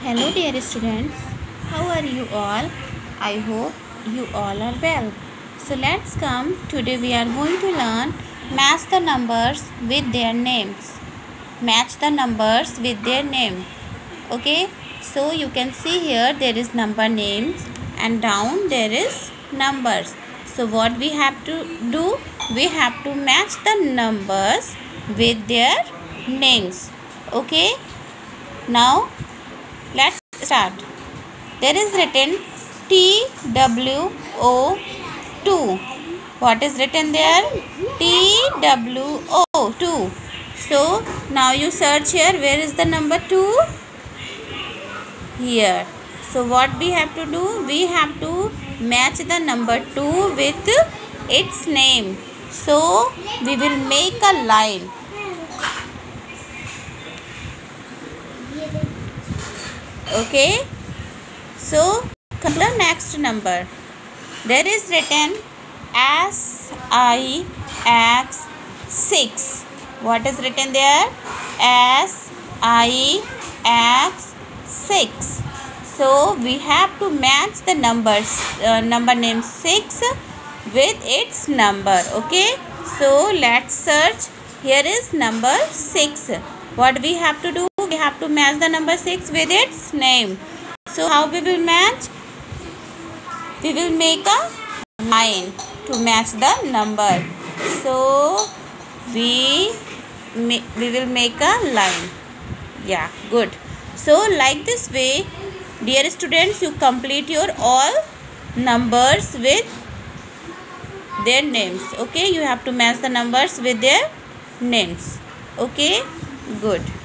Hello dear students, how are you all? I hope you all are well. So let's come. Today we are going to learn match the numbers with their names. Match the numbers with their name. Okay, so you can see here there is number names and down there is numbers. So what we have to do? We have to match the numbers with their names. Okay, now let's start. There is written TWO2. What is written there? TWO2. So now you search here. Where is the number 2? Here. So what we have to do? We have to match the number 2 with its name. So we will make a line. Okay, so come to the next number. There is written SIX. What is written there? SIX. So we have to match the number name 6 with its number. Okay, so let's search. Here is number 6. What we have to do? We have to match the number 6 with its name. So how we will match? We will make a line to match the number. So we will make a line. Yeah, good. So like this way, dear students, you complete your all numbers with their names. Okay, you have to match the numbers with their names. Okay, good.